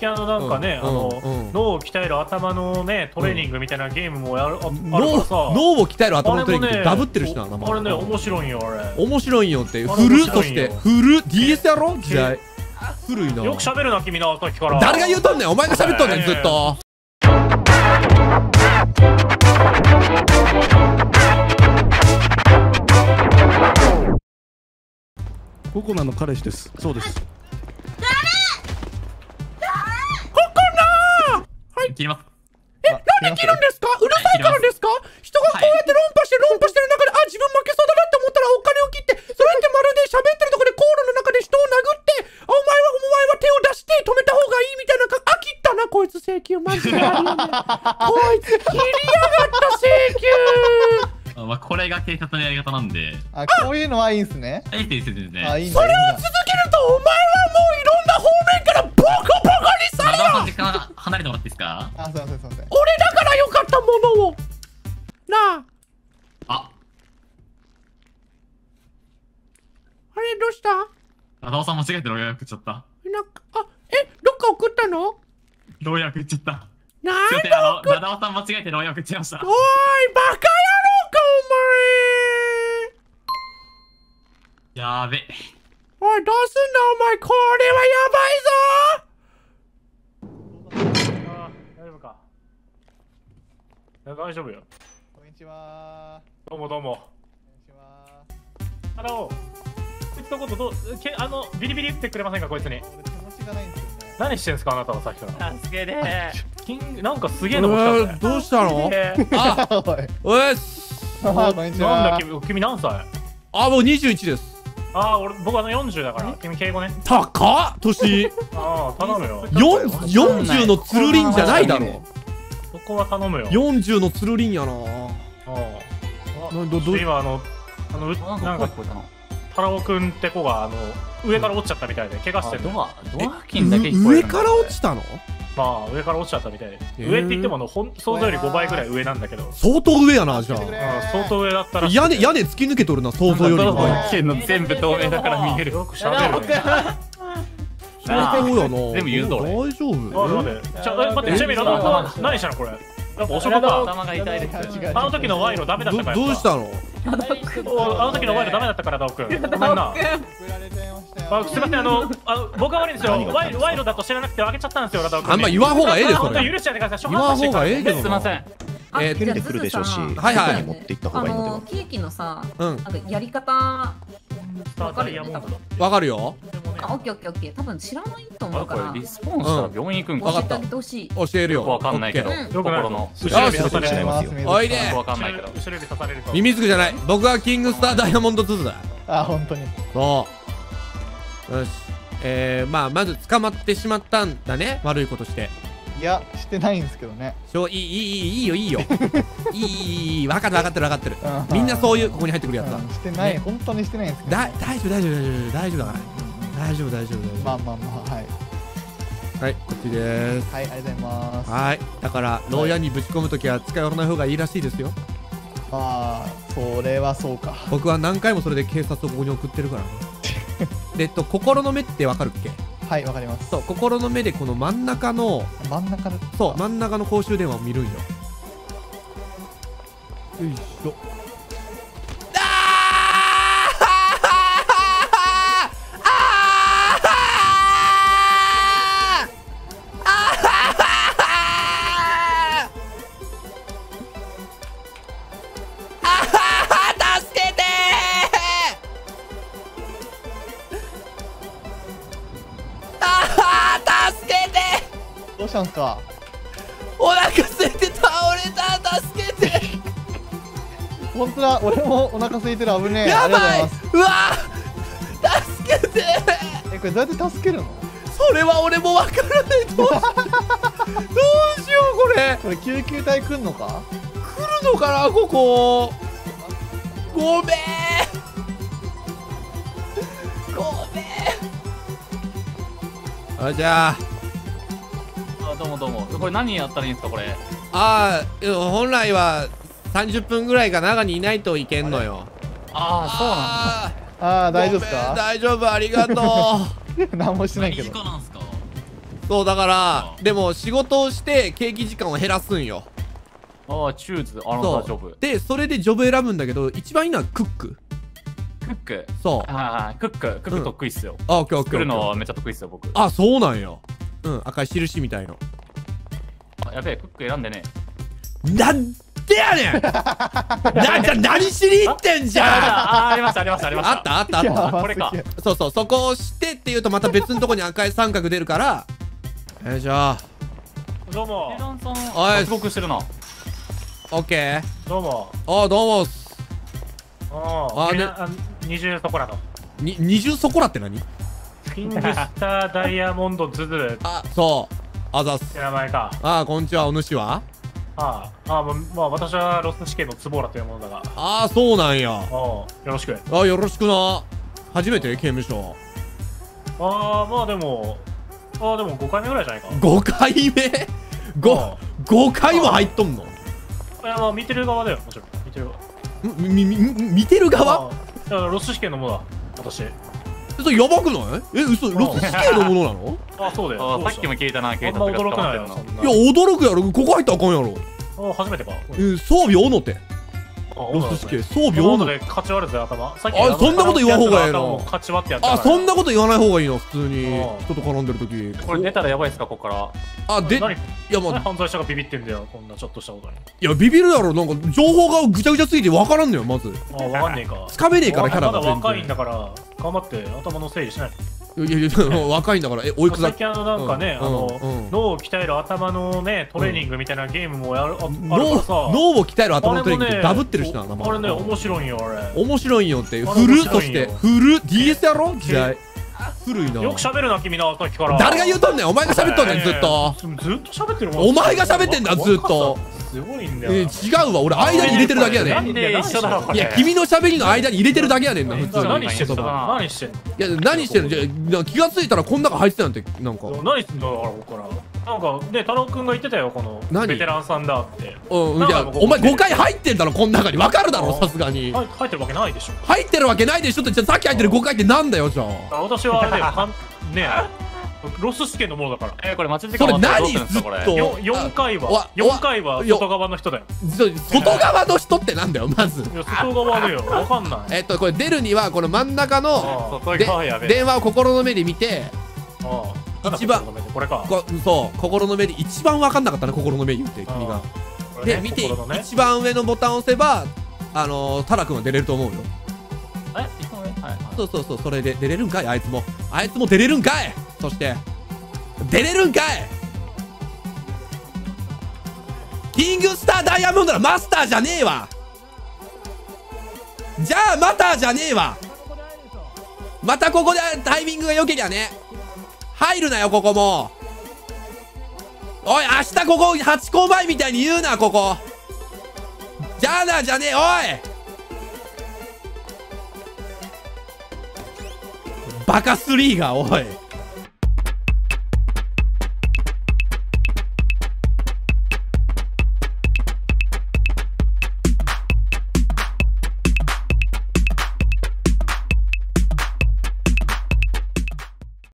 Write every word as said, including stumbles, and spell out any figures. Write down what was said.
近あのなんかね、あの脳を鍛える頭のねトレーニングみたいなゲームもやるあるからさ、 脳を鍛える頭のトレーニングってダブってるしな。 あれね面白いんよあれ。 面白いんよってフルそしてフル ディーエス やろ時代。古いな。 よく喋るな君の時から。 誰が言うとんねん。お前が喋っとんねんずっと。 ココナの彼氏です。そうです。 切ります。え、なんで切るんですか？うるさいからですか？人がこうやって論破して論破してる中で、あ、自分負けそうだなって思ったらお金を切って、それってまるで喋ってるとこでコールの中で人を殴って、あ、お前はお前は手を出して止めた方がいいみたいなか、あ、切ったなこいつ請求マジであるよね。こいつ切りやがった請求。 まあこれが警察のやり方なんで。 あ、こういうのはいいんすね。 いいですいいですね。 あ、いいんそれを続けるとお前はもういろんな方面からボコボコにされる。 時間離れてもらっていいですか？ あ、すいませんすいません。 俺だからよかったものをなあ。 あ、 あれどうした？ ラダオさん間違えて牢屋送っちゃった。 なんか、あ、え、どっか送ったの？ 牢屋送っちゃった。 なんすいません、あの、ラダオさん間違えて牢屋送っちゃいました。 おーい、バカ野郎かお前。やーべ。 おい、どうすんだお前、これはやばいぞ。 あ、大丈夫か。大丈夫よ。 こんにちは。 どうもどうも。 こんにちは。 あの、こいつのことどう、け、あの、ビリビリ打ってくれませんかこいつに。 俺手持ちがないんですよね。 何してんすかあなたはさっきから。 助けてキングなんかすげえの来たぜ。 どうしたの？あ、 おい。 おいし。 あ、こんにちは。 なんだ君、君何歳？ あ、もうにじゅういちです。 ああ、俺、僕あのよんじゅうだから。君敬語ね。 高っ年。 ああ、頼むよ。 よんじゅうのつるりんじゃないだろ。 そこは頼むよ。 よんじゅうのつるりんやな。ああ。 などど今あの、あの、なんか、タラオくんって子があの上から落ちちゃったみたいで怪我してる。 ドア、ドア付近だけ聞こえる。 上から落ちたの？ まあ上から落ちちゃったみたいで。上って言ってものほん想像よりごばいぐらい上なんだけど。 相当上やなじゃあ。 相当上だったら。 屋根屋根突き抜けとるな想像よりも。 全部透明だから見える。 よくしゃべるね。 相当やな。 全部言うぞ俺。 大丈夫？ あ、待って。ちょ待ってちなみに頭何したのこれ。やっぱおしょこか。 頭が痛いです。 あの時の賄賂ダメだったから。 どうしたの？ あの時の賄賂ダメだったからダオくん。ごめんな。あ、すみません、あの、あ僕が悪いんですよ。賄賂賄賂だと知らなくてあげちゃったんですよ、ラダオくん。 あんま言わん方がええでそれ。 許しちゃってください。 言わん方がええけど。 すみません。 え出てくるでしょうし、 はいはい。 持っていった方がいいのでは。 ケーキのさ、 うん。 なんかやり方わかるよね、多分。 わかるよ。 あ、オッケーオッケーオッケー。多分知らないと思うから。 リスポーンしたら病院行くんか。 教えてあげてほしい。 教えるよ。 わかんないけど。 よくないの。 後ろ指刺されちゃいますよ。 おいで。 わかんないけど。 後ろ指刺されると。 ミミズクじゃない。僕はキングスターダイヤモンドツーだ。 あ、本当に。 そうよし。えー、まあまず捕まってしまったんだね、悪いことして。 いや、してないんですけどね。 しょいいいいいいいいよいいよいいいいいい分かってる分かってる分かってる。みんなそういうここに入ってくるやつだ。 してない本当にしてないんですけど。 だ大丈夫大丈夫大丈夫大丈夫だから大丈夫大丈夫大丈夫。 まあまあまあはいはいこっちです。 はいありがとうございます。 はいだから牢屋にぶち込むときは近寄らない方がいいらしいですよ。 ああそれはそうか。 僕は何回もそれで警察をここに送ってるからね。でえっと心の目ってわかるっけ？ はいわかります。 そう心の目でこの真ん中の真ん中のそう真ん中の公衆電話を見るんよ。よいしょ。 どうしたんすか？ お腹空いて倒れた助けて。 本当だ俺もお腹空いてる危ねえ。 やばい。うわ助けて。 えこれどうやって助けるの？ それは俺もわからない。どうしようどうしようこれ。 これ救急隊来んのか？ 来るのかなここ。ごめんごめん。あじゃああどうもどうも。これ何やったらいいんですかこれ？ ああ本来はさんじゅっぷんぐらいが中にいないといけんのよ。 ああそうなんだ。 ああ大丈夫ですか？ 大丈夫ありがとう。 何もしてないけど。 何なんすか？ そうだからでも仕事をしてケーキ時間を減らすんよ。 ああ、チューズ、あのそ大丈夫。 うでそれでジョブ選ぶんだけど一番いいのはクック。 クック。 そうはいはい、クック、クック得意っすよ。 あ、オッケーオッケー。 作るのめっちゃ得意っすよ、僕。 あ、そうなんや。うん、赤い印みたいの。 あ、やべえ、クック選んでね。 なんでやねんな、じゃ何しに行ってんじゃんあ、ありました、ありました、ありました。 あったあったあった。 これか。 そうそう、そこをしてっていうとまた別のとこに赤い三角出るから。よいしょ。 どうも。 ランさん、 おい脱獄してるな。 オッケー。 どうも。 あ、どうもっす。 ああねあね二重そこらのに二重そこらって何？ キングスターダイヤモンドズズあ、そう。あざっす。 って名前か。 あ、こんにちは。お主は？ ああ、ああ、まあ私はロス試験のツボーラというものだが。 ああ、そうなんや。 ああ、よろしく。 あ、よろしくな。初めて刑務所。 ああ、まあでも、ああでもごかいめぐらいじゃないか。 ごかいめ ?ご、ごかいも入っとんの？ いや、まあ見てる側だよ、もちろん。見てる側。 み、み、み、見てる側？ ああだからロス試験のものだ、私。 それやばくない？え、嘘、ロス試験のものなの？ ああ、そうだよ。 あ、さっきも聞いたな、聞いた。 あんま驚くないよ、そんな。 いや、驚くやろ。ここ入ったらあかんやろ。 ああ、初めてか。 え、装備おのて。ロス試験、装備おのて。 勝ち割るぜ、頭。さっきあ、そんなこと言わんほうがええな。 勝ち割ってやったあ、そんなこと言わない方がいいな、普通に。 ああ人と絡んでる時。 これ出たらやばいっすか、ここから。 あ、で、い何や、まあ、 犯罪者がビビってんだよ、こんなちょっとしたことに。 いや、ビビるやろ。なんか、情報がぐちゃぐちゃすぎて分からんのよ、まず。 ああ、わかんねえか。 つかめねえから、キャラがまだ全然。 若いんだから、頑張って頭の整理しない。 いやいや、若いんだから、え、おいくつだっけ？ 最近あのなんかね、あうんのうん脳を鍛える頭のねトレーニングみたいなゲームもやるああるから脳さ。 脳を鍛える頭のトレーニングってあれもねダブってるしな、名前。 あれね面白いんよあれ。 面白いんよって。 あれフル面白いんよそして、フル ディーエス やろ時代。古いな。 よく喋るな君なさっきから。 誰が言うとんねん、お前が喋っとんねん、ずっと。 ずっと喋ってるもん。 お前が喋ってんだ、ずっと。 すごいんだよ。 え、違うわ、俺間に入れてるだけやねん。 なんで一緒だろ、これ。 いや、君の喋りの間に入れてるだけやねんな、普通に。 何してんの言葉何してんのいや、何してんのじゃあ、な気がついたらこん中入ってたなんて、なんか。 何してんだからここから。なんかね太郎くんが言ってたよこの何ベテランさんだって。 うん、じゃあ、お前ごかい入ってんだろ、こん中に。わかるだろ、さすがに。 はい入ってるわけないでしょ。 入ってるわけないでしょって、じゃあさっき入ってるごかいってなんだよ、じゃあ。 私はあれだよかんねロス試験のものだから。 え、これ待ち時それ間終わったらどう何するんですか、これ。 ずっと。 よよんかいわはよんかいは外側の人だよ。 そ外側の人ってなんだよ、まず。 いや外側だよわかんない。 えっと、これ出るには、この真ん中の、 あで外側やべえ。 電話を心の目で見て、 ああ一番これか。 こそう、心の目で、一番分かんなかったね、心の目言って、君が。 これねで、見て、 心のね一番上のボタンを押せば、あのー、タラ君は出れると思うよ。 え、一個上はいはい。 そうそうそう、それで出れるんかい、あいつも。あいつも出れるんかい。そして、出れるんかい。キングスターダイヤモンドのマスターじゃねえわ。じゃあ、またじゃねえわ。またここでタイミングが良けりゃね。入るなよ、ここも。おい、明日ここ、ハチ公前みたいに言うな、ここ。じゃあな、じゃねえ、おい。バカスリーが、おい。